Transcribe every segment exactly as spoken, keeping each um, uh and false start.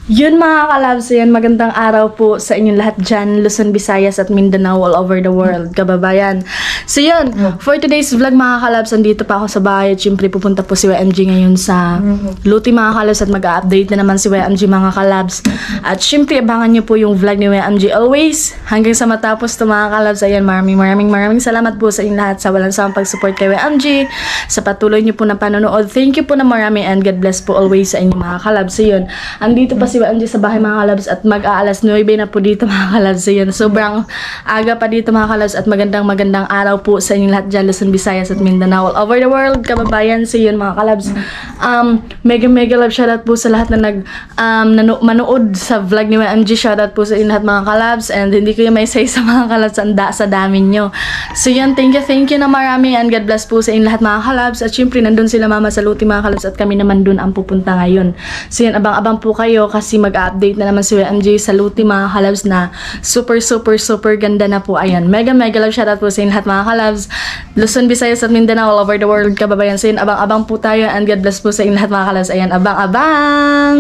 Yun mga kalabs, yan, magandang araw po sa inyong lahat dyan, Luzon, Visayas at Mindanao, all over the world, kababayan. So yun, for today's vlog mga kalabs, andito pa ako sa bahay at syempre pupunta po si Y M G ngayon sa Luti mga kalabs at mag-update na naman si Y M G mga kalabs. At syempre abangan nyo po yung vlog ni Y M G always, hanggang sa matapos to mga kalabs. Ayan, maraming maraming maraming salamat po sa inyong lahat sa walang sawang pag-support kay Y M G, sa patuloy nyo po na panonood. Thank you po na marami and God bless po always sa inyong mga kalabs. So yun, andito pa si Y M G sa bahay mga kalabs at mag-aalas nuwebe na po dito mga kalabs. So yun, sobrang aga pa dito mga kalabs at magandang magandang araw po sa inyong lahat dyan, Luzon, Visayas at Mindanao, all over the world, kababayan. So yun mga kalabs, um, mega mega love shoutout po sa lahat na nag um, nano manood sa vlog ni Y M G. Shoutout po sa inyong lahat mga kalabs and hindi ko yung may say sa mga kalabs anda sa dami nyo. So yun, thank you thank you na marami and God bless po sa inyong lahat mga kalabs. At syempre nandun sila mama sa Luti mga kalabs at kami naman dun ang pupunta ngayon. So yun, abang-abang po kayo kasi mag-update na naman si Y M G sa Luti mga kalabs na super super super ganda na po. Ayan, mega mega love shoutout po sa inyong lahat mga kalabs, Luzon, Visayas at Mindanao, all over the world, kababayan. So yun, abang-abang po tayo and God bless po sa inyong lahat mga kalabs. Ayan, abang-abang.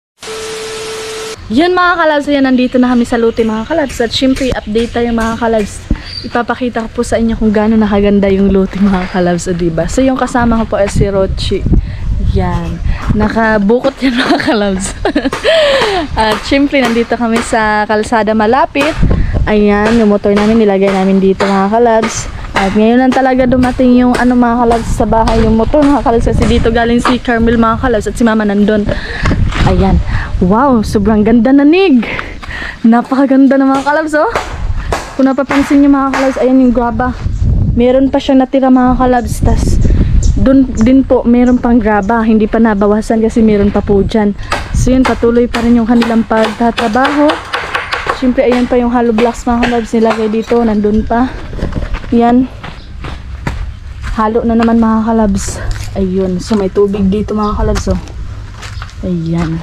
Yun mga kalabs, ayan, nandito na kami sa Luti mga kalabs at syempre update tayo mga kalabs. Ipapakita ko po sa inyo kung gaano nakaganda yung Luti mga kalabs, o diba? So yung kasama ko po ay si Rochi. Yan, nakabukot yan mga kalabs. At syempre nandito kami sa kalsada malapit. Ayan, yung motor namin nilagay namin dito mga kalabs. At ngayon lang talaga dumating yung ano mga kalabs sa bahay, yung motor mga kalabs, kasi dito galing si Carmel mga kalabs at si mama nandun. Ayan, wow, sobrang ganda na nig. Napakaganda na mga kalabs, oh. Kung napapansin nyo mga kalabs, ayan yung graba, meron pa siya natira mga kalabs. Tas doon din po meron pang graba, hindi pa nabawasan kasi meron pa po dyan. So yun, patuloy pa rin yung kanilang pagtatrabaho. Siyempre ayan pa yung hollow blocks mga kalabs nilagay dito, nandun pa. Yan, halo na naman mga kalabs. Ayun, so may tubig dito mga kalabs, oh. Ayan,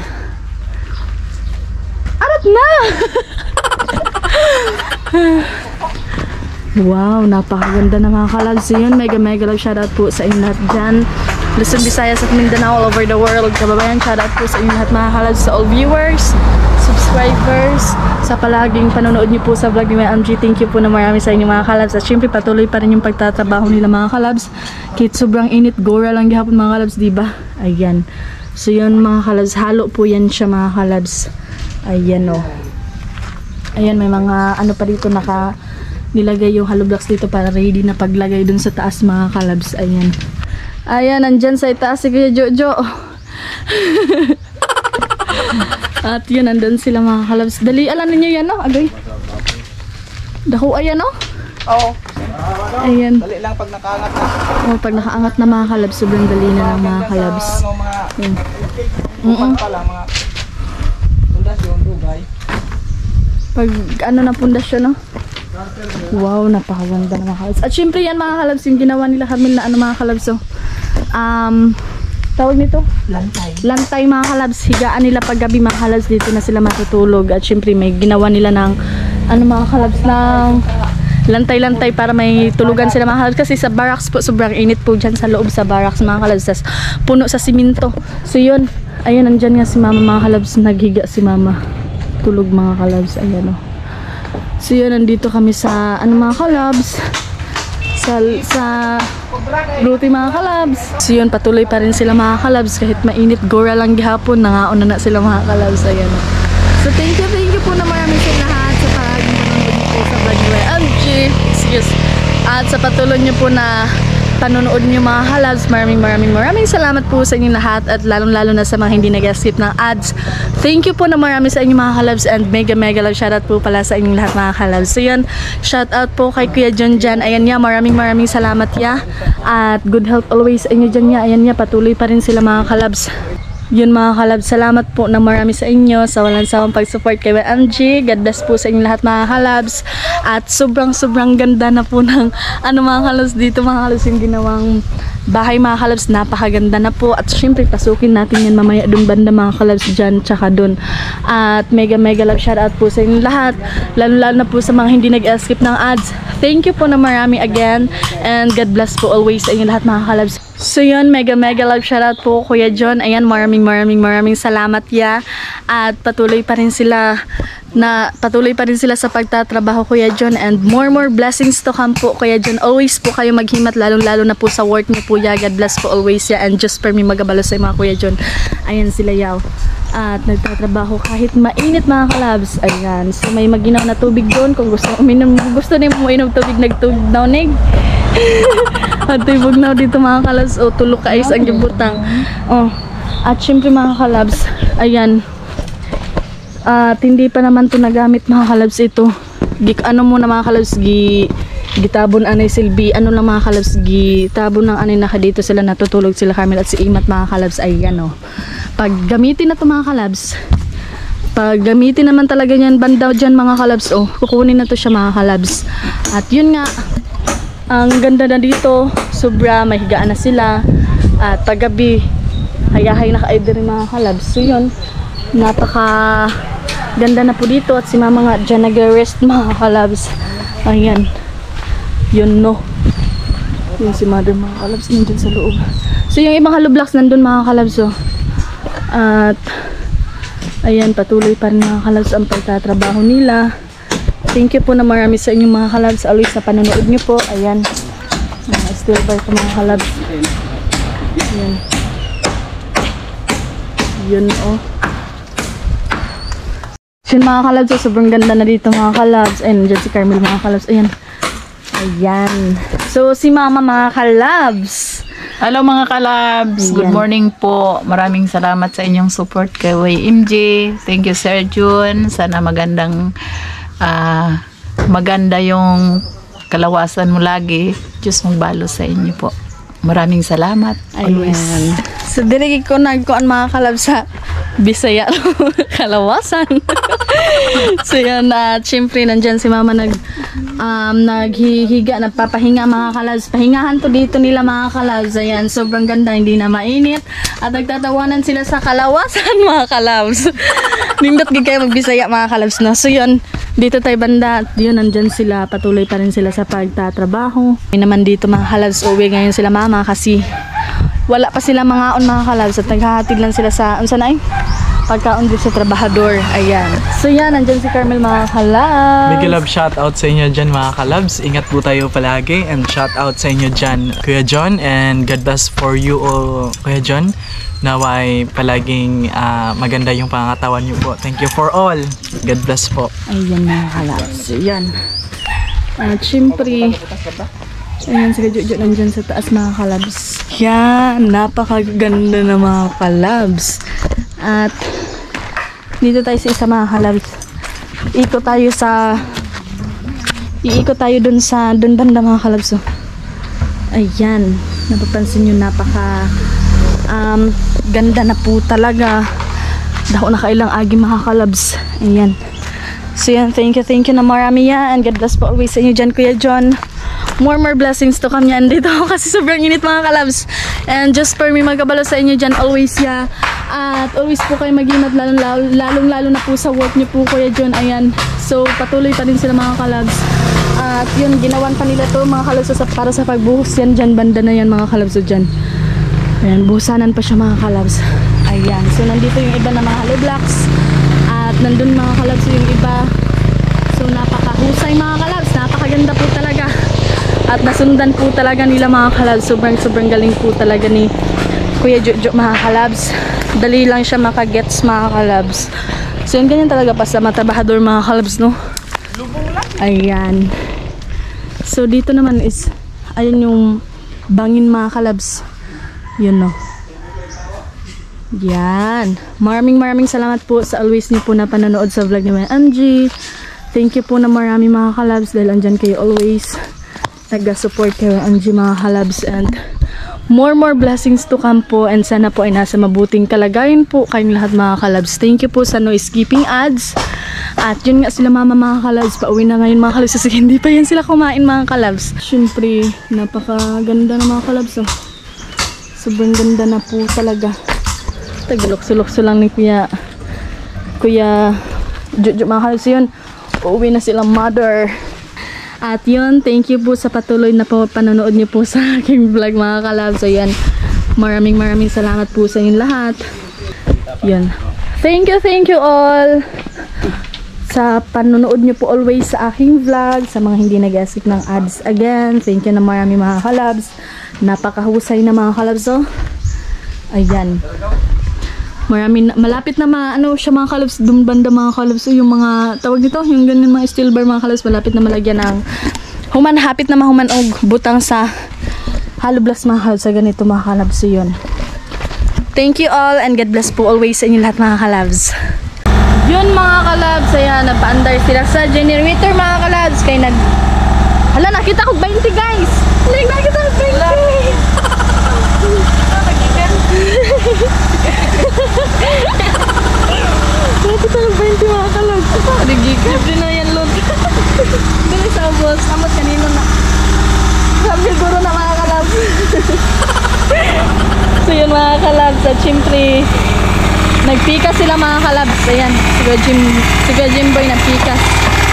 arat na. Wow, napakaganda na mga kalabs. So yun, mega mega love shoutout po sa inyo lahat dyan, Luzon, Visayas at Mindanao, all over the world, kababayan. Shoutout po sa inyo lahat mga kalabs, sa all viewers, subscribers, sa palaging panonood niyo po sa vlog ni Y M G. Thank you po na marami sa inyo mga kalabs. At syempre patuloy pa rin yung pagtatrabaho nila mga kalabs kahit sobrang init, gora lang gihapon mga kalabs, diba? Ayan, so yun mga kalabs, halo po yan siya mga kalabs. Ayan, oh. Ayan, may mga ano pa dito, naka nilagay yung hollow blocks dito para ready na paglagay dun sa taas mga kalabs. Ayan, ayan, nandyan sa itaas si Kuya Jojo. At yun, nandun sila mga kalabs. Dali, alam ninyo yan, no? Agay, dako, ayan, no? Oo. Ayan, Dali lang pag nakaangat na. oh, pag nakaangat na mga kalabs, sobrang dali na lang mga kalabs. Sa, ano, mga Ayan. upan pa lang, mga pundasyon, dugay. Pag ano na pundasyon, no? Wow, napakaganda na mga kalabs. At syempre yan mga kalabs, yung ginawa nila Carmel na ano mga kalabs, so um, tawag nito? Lantay. Lantay mga kalabs. Higaan nila pag gabi mga kalabs, dito na sila matutulog. At syempre may ginawa nila ng ano mga kalabs, ng lantay-lantay para may tulugan sila mga kalabs. Kasi sa barracks po, sobrang init po dyan sa loob sa barracks mga kalabs. Tas puno sa siminto. So yun, ayun, nandyan nga si mama mga kalabs. Naghiga si mama, tulog mga kalabs. Ayan, o. So yun, nandito kami sa ano mga kalabs, sa sa Luti mga kalabs. So yun, patuloy pa rin sila mga kalabs kahit mainit, gora lang gihapon, nangaon na na sila mga kalabs. Ayan, o. So thank you thank you po na marami sa lahat sa palaging panonood niyo po sa vlog ni Y M G. Excuse. At sa patuloy niyo po na panonood niyo mga kalabs, maraming maraming maraming salamat po sa inyong lahat, at lalong lalo na sa mga hindi nag-skip ng ads. Thank you po na marami sa inyong mga kalabs and mega mega love shoutout po pala sa inyong lahat mga kalabs. So yun, shoutout po kay Kuya John Jan. Ayan niya, maraming maraming salamat ya, at good health always sa inyo dyan niya. Ayan niya, patuloy pa rin sila mga kalabs. Yun mga kalabs, salamat po na marami sa inyo sa walang sawang pag-support kay Y M G. God bless po sa inyong lahat mga kalabs. At sobrang sobrang ganda na po ng ano mga kalabs dito mga kalabs, yung ginawang bahay mga kalabs, napakaganda na po. At syempre pasukin natin yan mamaya dun banda mga kalabs, dyan tsaka dun. At mega mega love shoutout po sa inyong lahat, lalo lalo na po sa mga hindi nag-skip ng ads. Thank you po na marami again and God bless po always sa inyong lahat mga kalabs. So yun, mega mega love shoutout po Kuya John. Ayan, maraming maraming maraming salamat ya. At patuloy pa rin sila na patuloy pa rin sila sa pagtatrabaho Kuya John, and more more blessings to come po Kuya John. Always po kayo maghimat, lalong lalo na po sa work niyo po ya. God bless po always ya, and just for me magabalo sa mga Kuya John. Ayan sila yaw. At nagtatrabaho kahit mainit mga kalabs. Ayan, so may maginaw na tubig doon kung gusto uminom, gusto niyo uminom tubig, nagtubig daw nig. At tubig na dito mga kalabs. O, tulog ka is ang gibutang. Oh. At syempre mga kalabs, ayan. At hindi pa naman to nagamit mga kalabs ito. Gik ano muna mga kalabs, gi gitabon anay silbi. Ano lang mga kalabs, gitabon ng anay naka dito sila natutulog sila Carmel at si Imat mga kalabs. Ayan o. Pag gamitin na to mga kalabs, pag gamitin naman talaga yan bandaw dyan mga kalabs, oh, kukunin na to siya mga kalabs. At yun nga, ang ganda na dito, sobra, mahigaan na sila. At paggabi, hayahay na kayo rin mga kalabs. So yun, napaka ganda na po dito. At si mama nga dyan nag-rest mga kalabs. Ayan, yun no. Yun si mother mga kalabs, nandun sa loob. So yung ibang hollow blocks nandun mga kalabs, oh. At ayan, patuloy pa rin mga kalabs ang pagtatrabaho nila. Thank you po na marami sa inyong mga kalabs always sa panonood nyo po. Ayan, uh, still by po mga kalabs. Ayan, yun oh. Yun mga kalabs, oh, sobrang ganda na dito mga kalabs. Ayun, dyan si Carmel mga kalabs. Ayan, ayan. So si mama mga kalabs. Hello mga kalabs, good morning po. Maraming salamat sa inyong support kay Way M J. Thank you Sir Jun. Sana magandang uh, maganda yung kalawasan mo lagi. Diyos magbalo sa inyo po. Maraming salamat. Always. Ayan. So dirigi ko nagkuan mga kalabs sa Bisaya kalawasan. So yan, at uh, syempre nandyan si mama nag um, naghihiga, nagpapahinga mga kalabs. Pahingahan to dito nila mga kalabs. Ayan, sobrang ganda, hindi na mainit. At nagtatawanan sila sa kalawasan mga kalabs. Nindot gid kayo magbisaya mga kalabs no. So yun, dito tayo banda. At yun, nandyan sila, patuloy pa rin sila sa pagtatrabaho. May naman dito mga kalabs, uwi ngayon sila mama kasi wala pa sila mga on mga kalabs. At naghahatid lang sila sa unsa na eh? Pagkaon din sa trabahador. Ayan. So yan, nandyan si Carmel mga kalabs. Big love shout out sa inyo dyan mga kalabs. Ingat po tayo palagi, and shout out sa inyo dyan Kuya John, and God bless for you all Kuya John. Naway palaging uh, maganda yung pangatawan niyo po. Thank you for all. God bless po. Ayan mga kalabs. So yan. At syempre, ayan si Jojo nandyan sa taas mga kalabs. Yan, napakaganda na mga kalabs. At dito tayo sa isa mga kalabs. Ikot tayo sa iikot tayo dun sa dun banda mga kalabs. Oh. Ayan, napapansin nyo, napaka um, ganda na po talaga. Dako na kailang agi mga kalabs. Ayan. So yan, thank you, thank you na marami yan. And God bless po always sa inyo dyan Kuya John. More more blessings to come yan dito kasi sobrang init mga kalabs. And just for me magkabalo sa inyo dyan always ya. At always po kayo mag-ingat, lalong, lalong, lalong lalo na po sa work nyo po Kuya John. Ayan, so patuloy pa rin sila mga kalabs. At yun, ginawan pa nila to mga kalabs sa, para sa pagbuhos yan dyan, banda na yan mga kalabs dyan. Ayan, buhusanan pa siya mga kalabs. Ayan, so nandito yung iba na mga hollow blocks. At nandun mga kalabs yung iba. So napakahusay mga kalabs, napakaganda po talaga. At nasundan po talaga nila mga kalabs. Sobrang sobrang galing po talaga ni Kuya Jojo mga kalabs. Dali lang siya makagets mga kalabs. So yun, ganyan talaga pa sa matabahador mga kalabs no. Ayan. So dito naman is ayun yung bangin mga kalabs. Yun no. Yan. Maraming maraming salamat po sa always niyo po na panonood sa vlog ni M G. Thank you po na marami mga kalabs dahil andyan kayo always. Nag-support kayo M G mga kalabs, and more more blessings to come po, and sana po ay nasa mabuting kalagayan po kayong lahat mga kalabs. Thank you po sa no skipping ads. At yun nga sila mama mga kalabs, pauwi na ngayon mga kalabs kasi hindi pa yan sila kumain mga kalabs. Siyempre, napakaganda na mga kalabs oh. Sobrang ganda na po talaga. Tagalokso-lokso lang ni Kuya Kuya Jojo mga kalabs. Yun, uuwi na silang mother. At yun, thank you po sa patuloy na po panonood niyo po sa aking vlog mga kalab. So yan, maraming maraming salamat po sa inyong lahat. Yun. Thank you, thank you all sa panonood niyo po always sa aking vlog. Sa mga hindi nag-asik ng ads again, thank you na marami mga kalabs. Napakahusay na mga kalabs. So, ayan. Marami na, malapit na mga ano siya mga kalabs, dun banda mga kalabs. So, yung mga tawag nito, yung ganyan mga steel bar mga kalabs, malapit na malagyan ng human, hapit na mahuman og butang sa hollow blocks mga kalabs sa ganito mga kalabs. So, yun. Thank you all and God bless po always sa inyo lahat mga kalabs. Yun mga kalabs, ayan, nagpa-andar sila sa generator mga kalabs. Kaya nag... Hala, nakita ko twenty guys! Hala, nakita ko twenty! Nakita ko twenty mga kalabs. Nagigigan. Libre na yan, Lord. Dali sa boss. Amot kanino na. Sabi siguro na mga kalabs. So yun mga kalabs, at syempre nagpikas sila mga kalabs. Ayan, si Kuya Jim, si Kuya Jimboy nagpikas.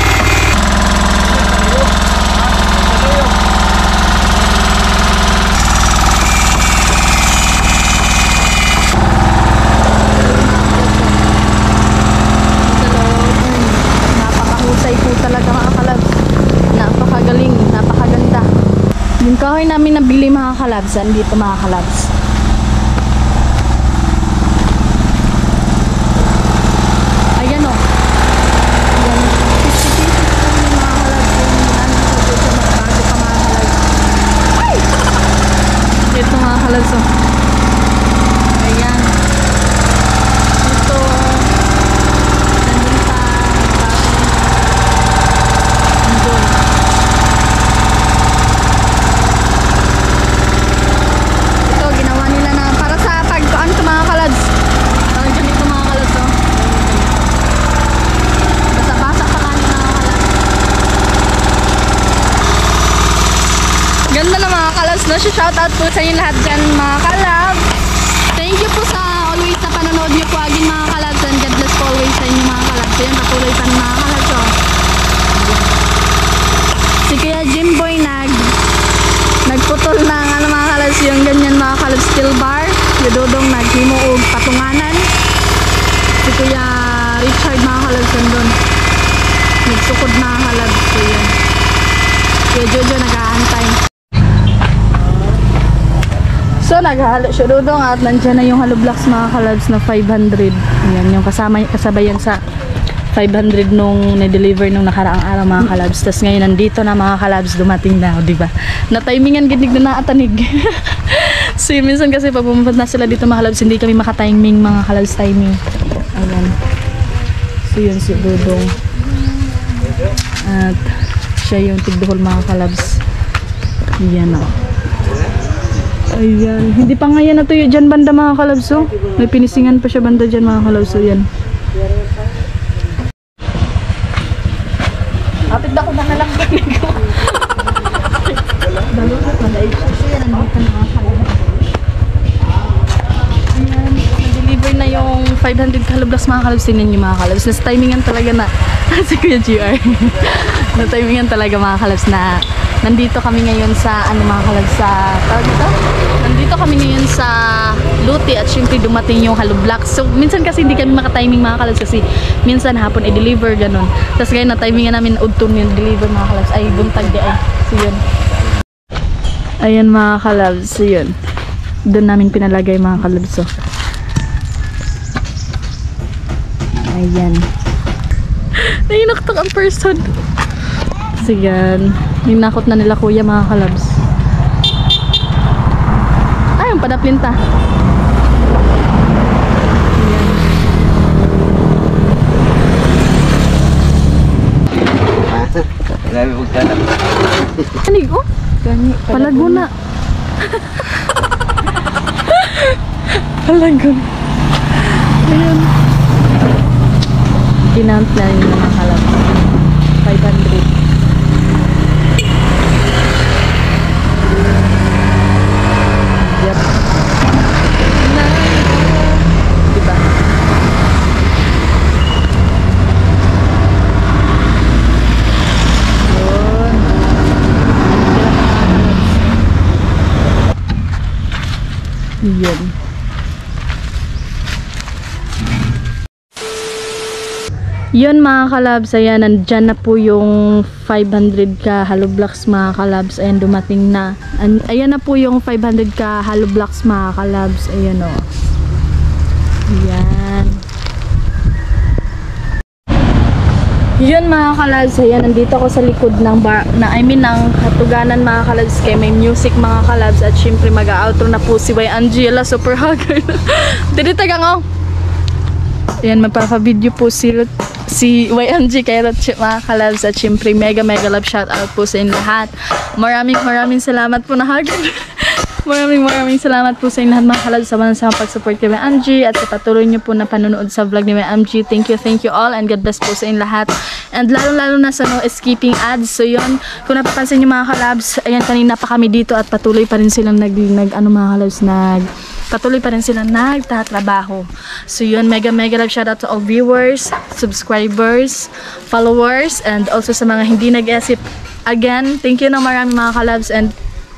Napakahusay po talaga mga kalabs. Napakagaling, napakaganda. Yung kahoy namin nabili mga kalabs, andito mga kalabs. Ayan o. Ayan. fifty pieces lang yung mga kalabs. Yung namin sa dito magbago pa mga kalabs. Ay! Ito mga kalabs o. Ayan. Ito. Nandun sa nandun. Ito, ginawa nila na para sa pagkaan sa mga kalabs. Parang ganito mga kalabs o. Basa-basa pa kanin mga kalabs. Ganda na mga kalabs, no? Shoutout po sa inyo lahat dyan mga kalabs. Thank you po sa always sa panonood niyo po agin mga kalabs, and God bless po always sa inyo mga kalabs. Ayan, patuloy pa mga kalabs o. Si Kuya Jimboy nag nagputol ng ano mga kalabs, yung ganyan mga kalabs steel bar. Yung Dodong naghimo og patunganan. Si Kuya Richard mga kalabs nandun. Nagsukod mga kalabs. So yun. Kuya Jojo nag-aantay. So naghalo siya Dodong at nandiyan na yung hollow blocks mga kalabs na five hundred. Yan yung kasama, kasabayan sa five hundred nung na-deliver nung nakaraang araw mga kalabs. Tapos ngayon nandito na mga kalabs, dumating na, di ba? Na-timingan ginig na naatanig. So yun, minsan kasi pag pumunta na sila dito mga kalabs, hindi kami makatiming mga kalabs timing. Ayan. So yun si Dodong. At siya yung tigduhol mga kalabs. Ayan o. Ayan. Hindi pa nga yan natuyo dyan banda mga kalabs o. May pinisingan pa siya banda dyan mga kalabs. So yan. Apit na ko na nalang galing ko. Dalulot na dahil siya nandito na mga kalabs. Ayan. Nag-deliver na yung five hundred hollow blocks mga kalabs. Tingnan nyo mga kalabs. Nas timingan talaga na si Kuya G R. Na timingan talaga mga kalabs na nandito kami ngayon sa ano mga kalabs sa tawag dito? Nandito kami ngayon sa Luti at syempre dumating yung hollow blocks. So minsan kasi hindi kami makatiming mga kalabs kasi minsan hapon i-deliver ganun. Tapos ngayon na timingan namin udton yung deliver mga kalabs ay buntag di ay. So yun. Ayan mga kalabs. So yun. Doon namin pinalagay mga kalabs. So. Ayan. Nainaktak ang person. So yan. Ninakot na nila kuya mga kalabs. Ay, yung padaplinta. Ayan. Grabe magtanong. Anig, oh. Gani, Palaguna. Palaguna. Ayan. Kinount na rin mga kalabs. five hundred. Yep. Diba? Yun. Yun. Yun mga kalabs, ayan, nandyan na po yung five hundred ka hollow blocks mga kalabs. Ayan, dumating na. An ayan na po yung five hundred ka hollow blocks mga kalabs. Ayan o. Ayan. Yun mga kalabs, ayan, nandito ako sa likod ng bar, na I mean ng hatuganan mga kalabs, kaya may music mga kalabs. At syempre mag-outro na po si Y Angela, super hugger. Dito tagang o. Ayan, magpapa-video po si si Y M G kay Rotchip mga kalabs. At syempre mega mega love shout out po sa inyo lahat. Maraming maraming salamat po na hagin. Maraming maraming salamat po sa inyo lahat mga kalabs sa mga pag-support kay Y M G at sa patuloy niyo po na panonood sa vlog ni Y M G. Thank you, thank you all, and God bless po sa inyo lahat. And lalo lalo na sa no skipping ads. So yun, kung napapansin niyo mga kalabs, ayan, kanina pa kami dito at patuloy pa rin silang nag, nag ano mga kalabs, nag patuloy pa rin silang nagtatrabaho. So yun, mega mega love shout out to all viewers, subscribers, followers, and also sa mga hindi nag-esip. Again, thank you na marami mga kalabs, and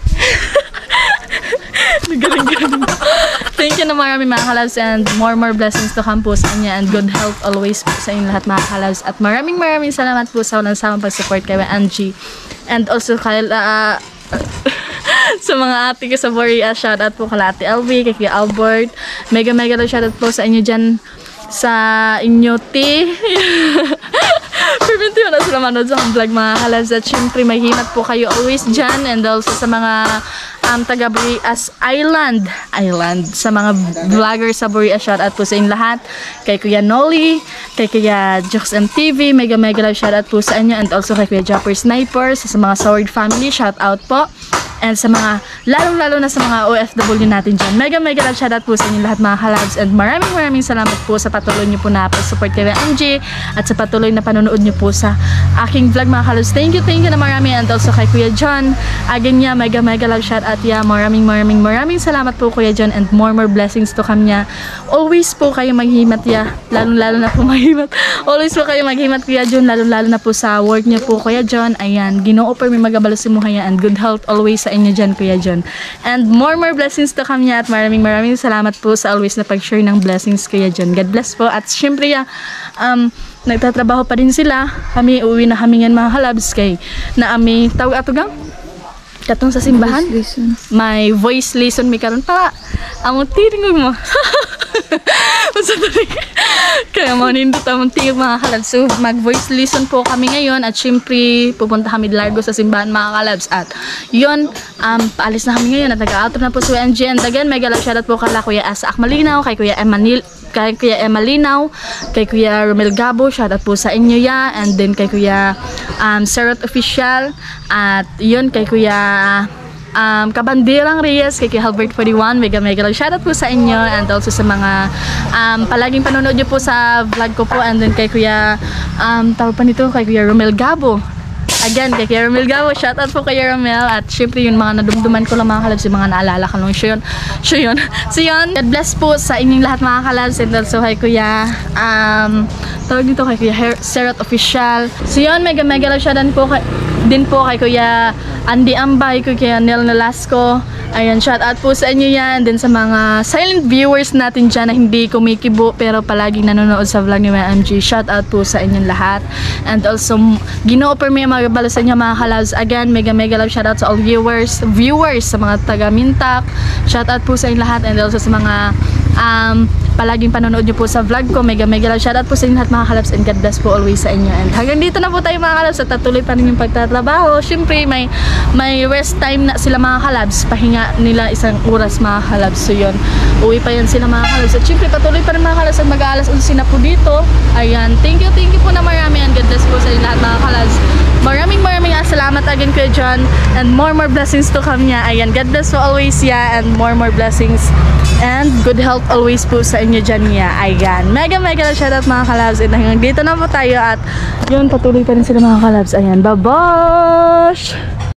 thank you na marami mga kalabs, and more more blessings to come po sa inyo, and good health always po sa inyo lahat mga kalabs. At maraming maraming salamat po sa walang sawang pag-support kay Y M G, and also kay uh, sa mga ate ko sa Borea, shoutout po kala Ate L V, kay Kuya Albert. Mega mega lang shoutout po sa inyo dyan sa inyo ti. Permit yun na sila manood sa akong vlog mga kalabs. At syempre may himat po kayo always dyan, and also sa mga um, taga Boreas Island Island sa mga vloggers sa Boreas, shoutout po sa inyo lahat. Kay Kuya Noli, kay Kuya Jokes M T V, mega mega love shoutout po sa inyo, and also kay Kuya Japper Sniper, sa, sa mga Sword family, shoutout po. And sa mga, lalong-lalo na sa mga O F W natin dyan, mega mega love shoutout po sa inyo lahat mga kalabs. And maraming maraming salamat po sa patuloy nyo po na support kay Y M G at sa patuloy na panonood nyo po sa aking vlog mga kalabs. Thank you, thank you na marami. And also kay Kuya John, again niya, mega mega love shoutout ya. Maraming maraming maraming salamat po Kuya John, and more more blessings to come niya. Always po kayo maghimat ya, lalong-lalo na po maghimat. Always po kayo maghimat Kuya John, lalong-lalo na po sa work niyo po Kuya John. Ayan, Ginoo po may magabalo si muhaya, and good health always sa inyo dyan Kuya John, and more more blessings to come niya. At maraming maraming salamat po sa always na pag-share ng blessings Kuya John. God bless po. At syempre ya, um, nagtatrabaho pa rin sila. Kami uwi na kami ngayon mga kalabs, kay na ami tawag atugang katong sa simbahan may voice lesson mi karon pa amo tiringog mo. Kaya mo nindot among tingog mga kalabs. So mag voice lesson po kami ngayon, at syempre pupunta kami largo sa simbahan mga kalabs. At yun, um, paalis na kami ngayon at nag-outro na po si Y M G. And again, mega love shoutout po kala Kuya Asa Akmalinaw, kay Kuya Emanil, kay Kuya Emalinaw, kay Kuya Romel Gabo, shoutout po sa inyo ya. And then kay Kuya um, Serot Official, at yun kay Kuya Um, Kabandirang Reyes, kay Albert forty-one, mega mega lang shoutout po sa inyo, and also sa mga um, palaging panonood nyo po sa vlog ko po. And then kay Kuya um, tawag pa nito, kay Kuya Romel Gabo, again kay Kuya Romel Gabo, shoutout po kay Romel. At syempre yun, mga nadumduman ko lang mga kalabs, yung mga naalala ko lang, siya yun, siya yun. So yun, God bless po sa inyong lahat mga kalabs, and also kay Kuya um, tawag dito kay Kuya Serot Official. So yun, mega mega lang shoutout po kay din po kay Kuya Andy Ambay, Kuya Nel Nolasco. Ayan, shout out po sa inyo yan. Then sa mga silent viewers natin dyan na hindi kumikibo pero palaging nanonood sa vlog ni Y M G, shout out po sa inyong lahat. And also, Ginoo per may magabalo sa inyo mga kalabs. Again, mega mega love shout out sa all viewers, viewers sa mga taga Mintak. Shout out po sa inyong lahat, and also sa mga um, palaging panonood nyo po sa vlog ko. Mega mega love shout out po sa inyo lahat mga kalabs, and God bless po always sa inyo. And hanggang dito na po tayo mga kalabs, at tatuloy pa rin yung pagtatrabaho. Siyempre may may rest time na sila mga kalabs, pahinga nila isang oras mga kalabs. So yun, uwi pa yan sila mga kalabs, at siyempre patuloy pa rin mga kalabs, at mag-aalas unsi na po dito. Ayan, thank you, thank you po na marami, and God bless po sa inyo lahat mga kalabs. Maraming maraming salamat again Kuya John, and more more blessings to come niya. Ayan, God bless po always ya, and more more blessings and good health always po sa inyo dyan niya. Ayan, mega mega na shoutout mga kalabs, and hanggang dito na po tayo, at yun, patuloy pa rin sila mga kalabs. Ayan, babash!